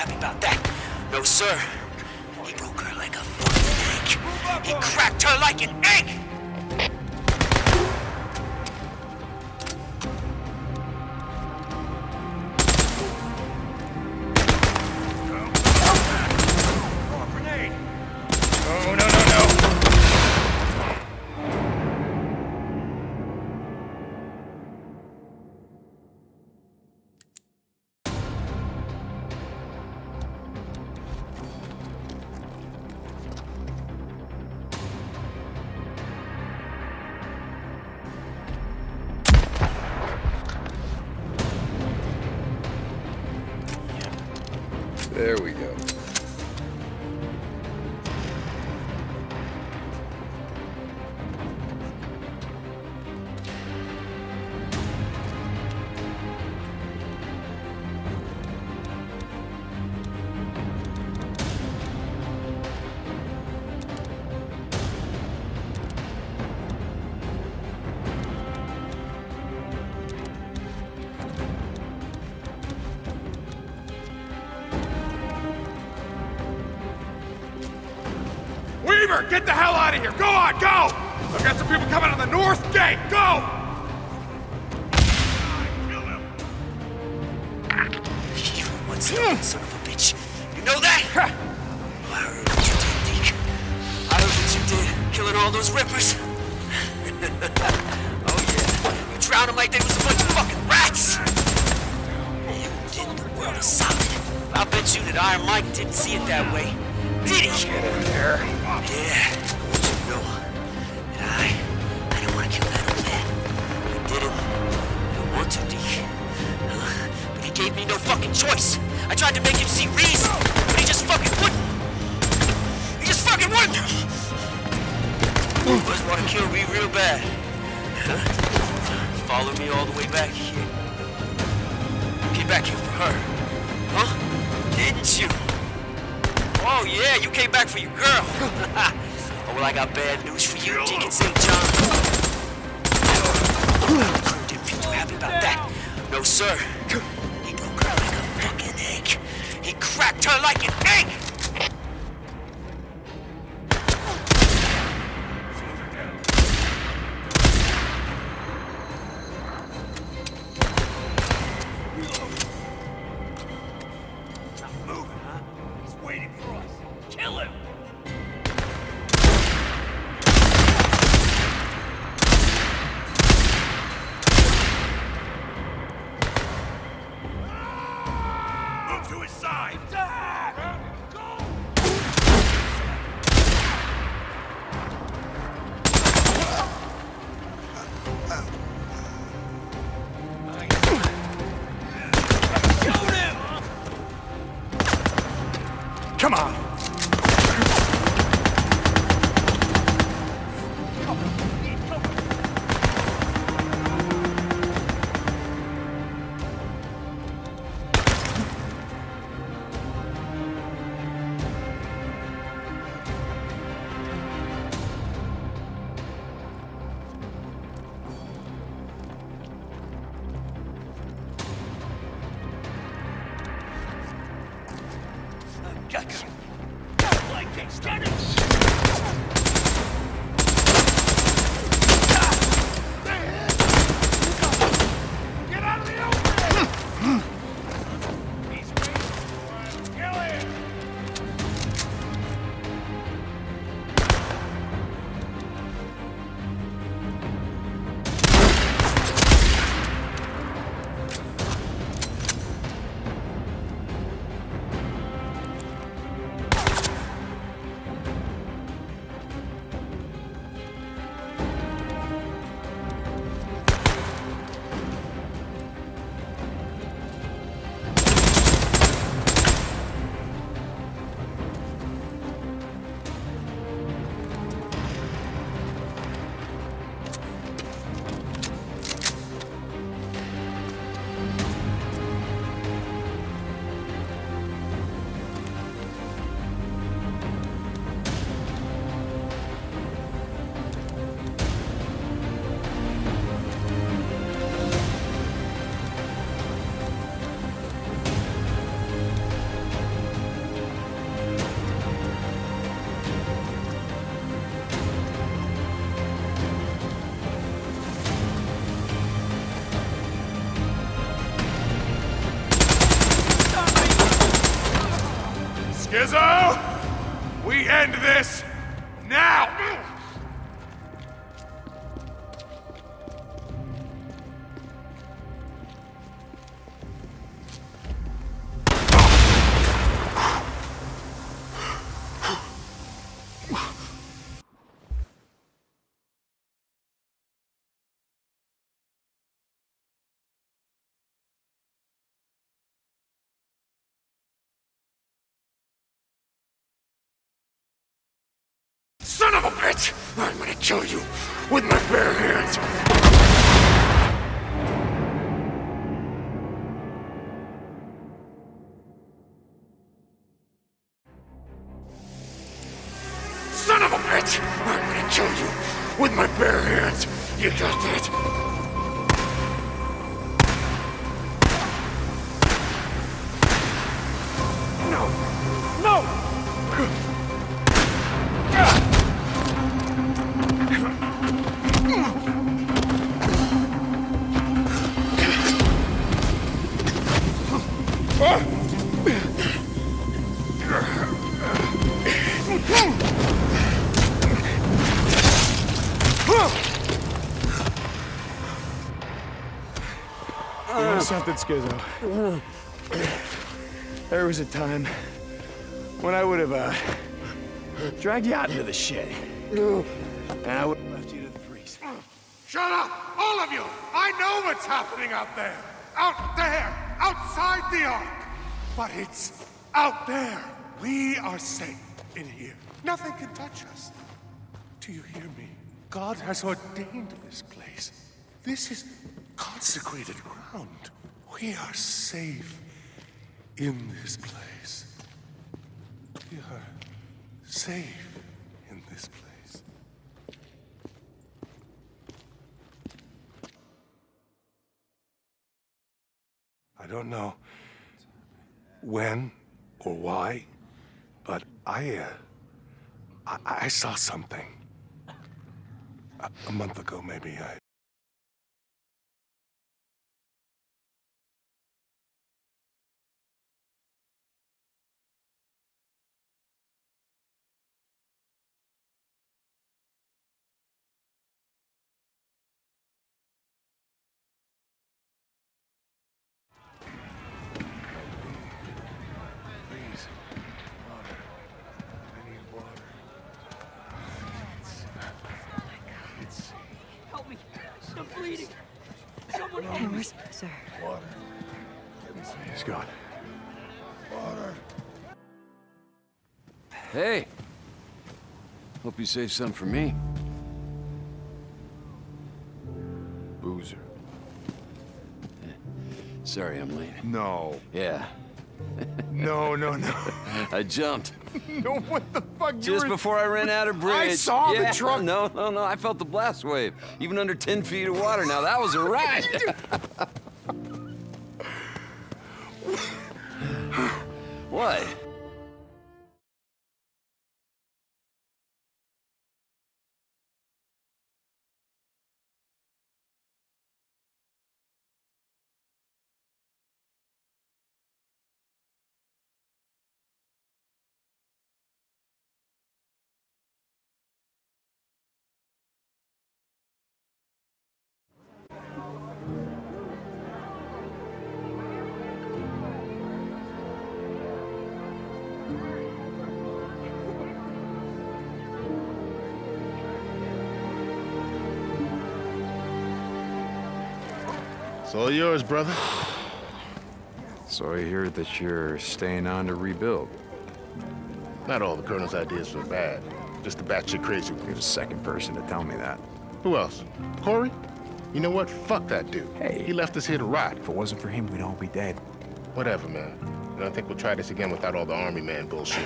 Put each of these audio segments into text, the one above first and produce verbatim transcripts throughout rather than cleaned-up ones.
happy about that. No, sir. He broke her like a fucking egg. He cracked her like an egg! There we go. Weaver, get the hell out of here! Go on, go! I've got some people coming on the north gate! Go! Kill him! You one stupid son of a bitch. You know that? Oh, I heard what you did, Deke. I heard what you did, killing all those rippers. Oh yeah, you drowned them like they was a bunch of fucking rats. You did the world a solid. I bet you that Iron Mike didn't see it that way. Did he? Get in there. Yeah, I want you to know that I, I didn't want to kill that old man. I didn't. I didn't want to, Deke. Uh, but he gave me no fucking choice. I tried to make him see reason, but he just fucking wouldn't. He just fucking wouldn't. He must want to kill me real bad. Huh? Follow me all the way back here. Came back here for her. Huh? Didn't you? Oh yeah, you came back for your girl. Oh well, I got bad news for you, Deacon Saint John. Didn't feel too happy about that. No, sir. He broke her like a fucking egg. He cracked her like an egg! To his side! Go! Shoot him! Come on! Got you. Like this, get it! Get out of the open! He's waiting. Kill him! Skizzo! We end this now! Son of a bitch! I'm gonna kill you with my bare hands! Son of a bitch! I'm gonna kill you with my bare hands! You got that? No! No! You know something, Skizzo? There was a time when I would have uh, dragged you out into the shed. And I would have left you to the freeze. Shut up! All of you! I know what's happening out there! Out there! Outside the Ark! But it's out there! We are safe in here. Nothing can touch us. Do you hear me? God has ordained this place. This is consecrated ground. We are safe in this place. We are safe in this place. I don't know when or why, but I, uh, I, I saw something. A, a month ago, maybe. I. Please, water. I need water. It's. Help me! I'm bleeding! Someone help me! Where's Boozer? Water. He's gone. Water. Hey! Hope you saved some for me. Boozer. Sorry I'm late. No. Yeah, No, no, no. I jumped. No, what the fuck? You Just were... before I ran out of bridge. I saw the Yeah, truck. No, no, no, I felt the blast wave. Even under ten feet of water. Now that was a ride. What? It's all yours, brother. So I hear that you're staying on to rebuild. Not all the Colonel's ideas were bad. Just a batshit crazy You're one. the second person to tell me that. Who else? Corey? You know what? Fuck that dude. Hey. He left us here to rot. If it wasn't for him, we'd all be dead. Whatever, man. And I think we'll try this again without all the army man bullshit.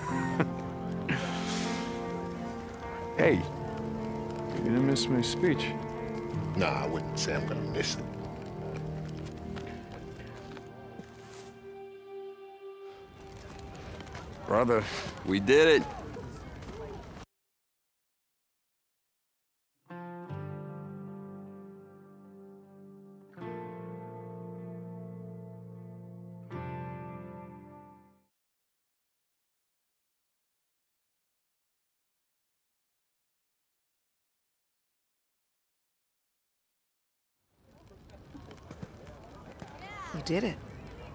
Hey, you didn't miss my speech. Nah, I wouldn't say I'm gonna miss it. Brother, we did it. did it.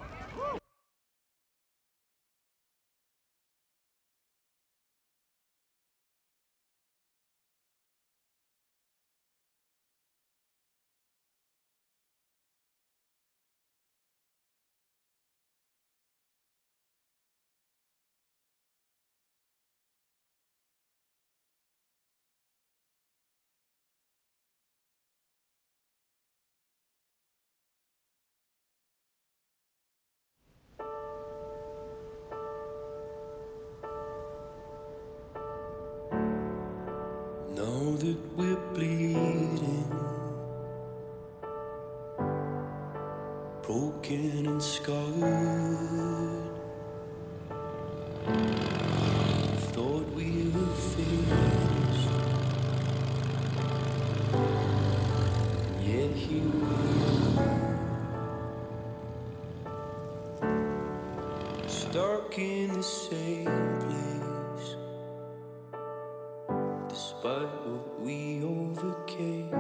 Now that we're bleeding, broken and scarred, thought we were finished, and yet here we are, stuck in the same place. Despite what we overcame,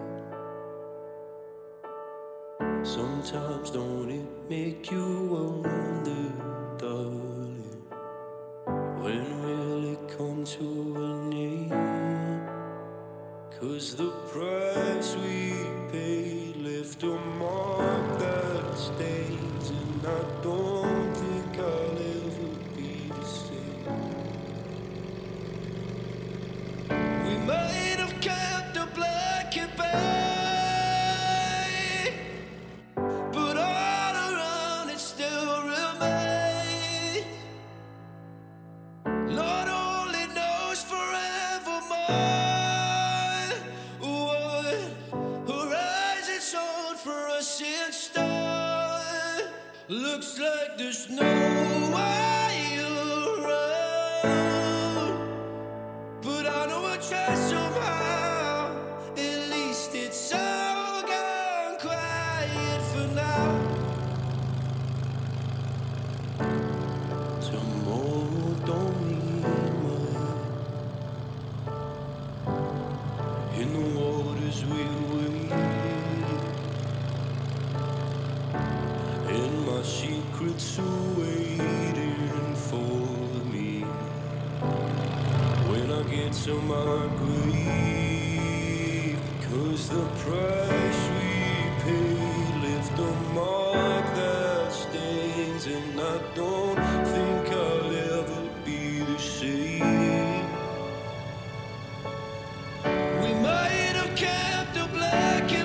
sometimes don't it make you wonder, darling, when will it come to an end? 'Cause the price we paid left a mark that stays, and I don't think I'll ever be the same. We might have kept the black and bay, but all around it still remains. Lord only knows forevermore what horizons hold for us in stone. Looks like there's no way around, but I know I'll try somehow. At least it's all gone quiet for now. Tomorrow don't mean much in the waters we wait, and my secrets are waiting for me when I get to my grave. 'Cause the price we paid left a mark that stains, and I don't think I'll ever be the same. We might have kept the black and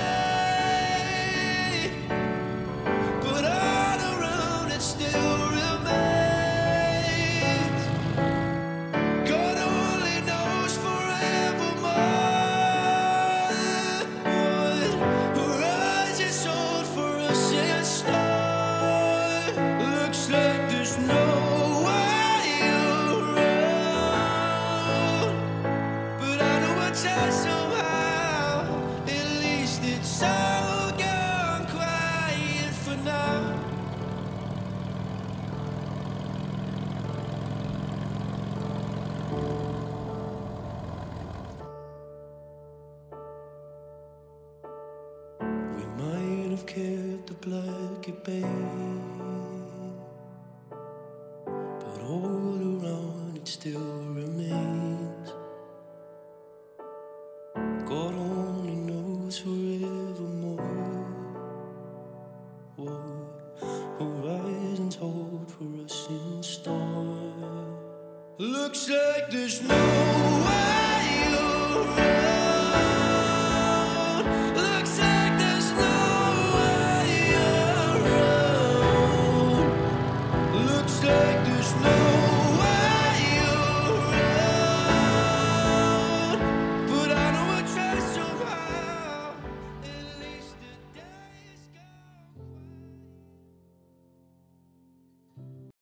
bay, but all around it still remains. God only knows forevermore what horizons hold for us in stone. Looks like there's no way around, but I know I'll try somehow. At least it's all gone quiet for now. We might have kept the black and bay, but all around it still remains. God only knows forevermore what horizons hold for us in stone. Looks like there's no way around. Looks like there's no way around. Looks like there's no